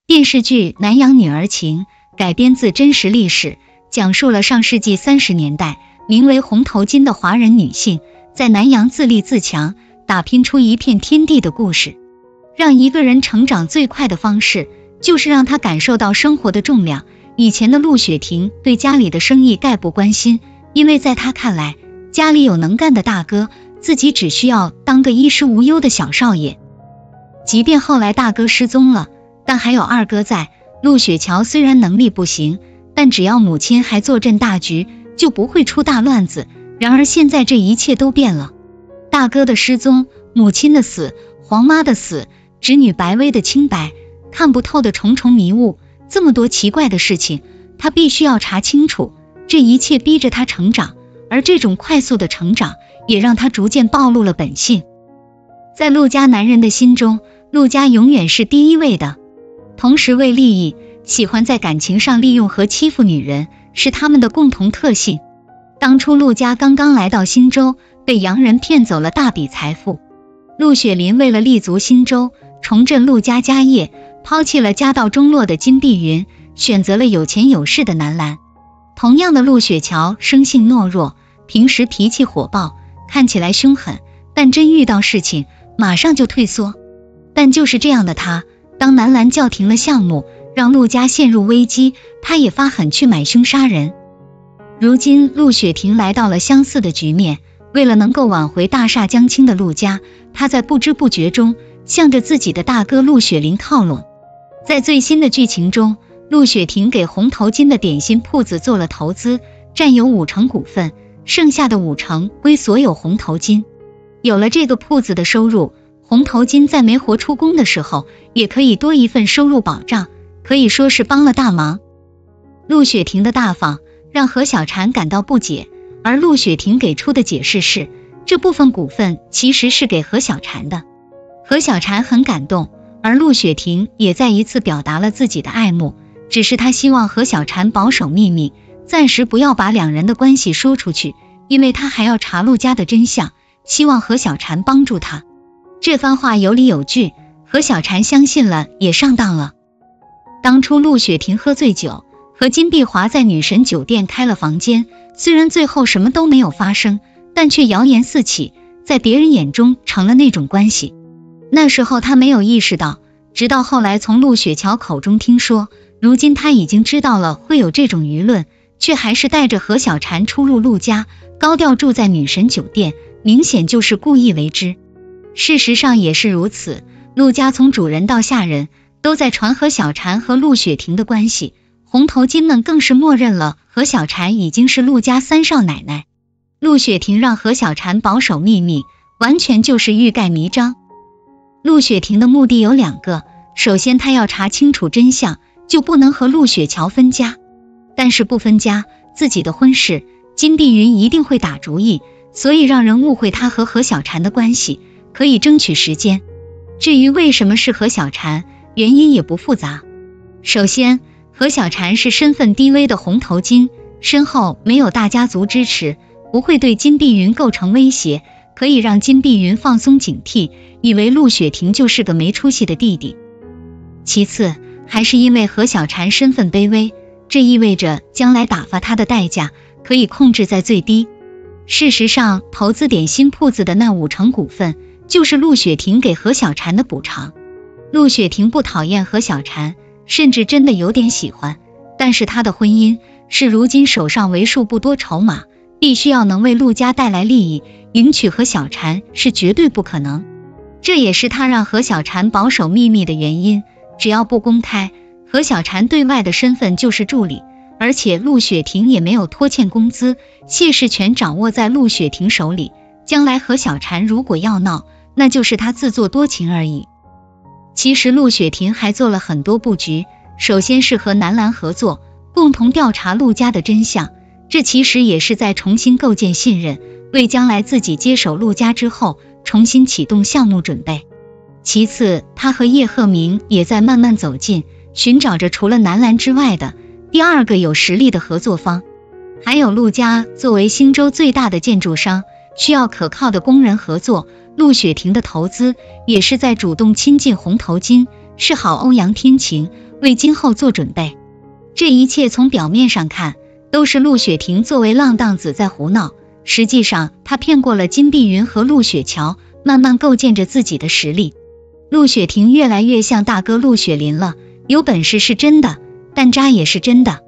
电视剧《南洋女儿情》改编自真实历史，讲述了上世纪30年代名为红头巾的华人女性在南洋自立自强，打拼出一片天地的故事。让一个人成长最快的方式，就是让他感受到生活的重量。以前的陆雪婷对家里的生意概不关心，因为在她看来，家里有能干的大哥，自己只需要当个衣食无忧的小少爷。即便后来大哥失踪了，但还有二哥在，陆雪乔虽然能力不行，但只要母亲还坐镇大局，就不会出大乱子。然而现在这一切都变了，大哥的失踪，母亲的死，黄妈的死，侄女白薇的清白，看不透的重重迷雾，这么多奇怪的事情，他必须要查清楚。这一切逼着他成长，而这种快速的成长也让他逐渐暴露了本性。在陆家男人的心中，陆家永远是第一位的，同时为利益，喜欢在感情上利用和欺负女人，是他们的共同特性。当初陆家刚刚来到新州，被洋人骗走了大笔财富。陆雪林为了立足新州，重振陆家家业，抛弃了家道中落的金碧云，选择了有钱有势的南兰。同样的，陆雪乔生性懦弱，平时脾气火爆，看起来凶狠，但真遇到事情马上就退缩。但就是这样的他，当南兰叫停了项目，让陆家陷入危机，他也发狠去买凶杀人。如今陆雪婷来到了相似的局面，为了能够挽回大厦将倾的陆家，他在不知不觉中向着自己的大哥陆雪林靠拢。在最新的剧情中，陆雪婷给红头巾的点心铺子做了投资，占有5成股份，剩下的5成归所有红头巾。有了这个铺子的收入，红头巾在没活出宫的时候，也可以多一份收入保障，可以说是帮了大忙。陆雪婷的大方让何小婵感到不解，而陆雪婷给出的解释是，这部分股份其实是给何小婵的。何小婵很感动，而陆雪婷也再一次表达了自己的爱慕，只是她希望何小婵保守秘密，暂时不要把两人的关系说出去，因为她还要查陆家的真相，希望何小婵帮助她。这番话有理有据，何小婵相信了，也上当了。当初陆雪婷喝醉酒，和金碧华在女神酒店开了房间，虽然最后什么都没有发生，但却谣言四起，在别人眼中成了那种关系。那时候他没有意识到，直到后来从陆雪乔口中听说，如今他已经知道了会有这种舆论，却还是带着何小婵出入陆家，高调住在女神酒店，明显就是故意为之。事实上也是如此，陆家从主人到下人都在传何小婵和陆雪婷的关系，红头巾们更是默认了何小婵已经是陆家三少奶奶。陆雪婷让何小婵保守秘密，完全就是欲盖弥彰。陆雪婷的目的有2个，首先她要查清楚真相，就不能和陆雪乔分家。但是不分家，自己的婚事金碧云一定会打主意，所以让人误会她和何小婵的关系，可以争取时间。至于为什么是何小婵，原因也不复杂。首先，何小婵是身份低微的红头巾，身后没有大家族支持，不会对金碧云构成威胁，可以让金碧云放松警惕，以为陆雪婷就是个没出息的弟弟。其次，还是因为何小婵身份卑微，这意味着将来打发她的代价可以控制在最低。事实上，投资点心铺子的那5成股份，就是陆雪婷给何小婵的补偿。陆雪婷不讨厌何小婵，甚至真的有点喜欢，但是她的婚姻是如今手上为数不多筹码，必须要能为陆家带来利益，迎娶何小婵是绝对不可能。这也是她让何小婵保守秘密的原因，只要不公开，何小婵对外的身份就是助理，而且陆雪婷也没有拖欠工资，谢氏权掌握在陆雪婷手里，将来何小婵如果要闹，那就是她自作多情而已。其实陆雪婷还做了很多布局，首先是和南兰合作，共同调查陆家的真相，这其实也是在重新构建信任，为将来自己接手陆家之后重新启动项目准备。其次，他和叶鹤鸣也在慢慢走近，寻找着除了南兰之外的第2个有实力的合作方。还有陆家作为新州最大的建筑商，需要可靠的工人合作，陆雪婷的投资也是在主动亲近红头巾，示好欧阳天晴， 为今后做准备。这一切从表面上看，都是陆雪婷作为浪荡子在胡闹，实际上她骗过了金碧云和陆雪桥，慢慢构建着自己的实力。陆雪婷越来越像大哥陆雪林了，有本事是真的，但渣也是真的。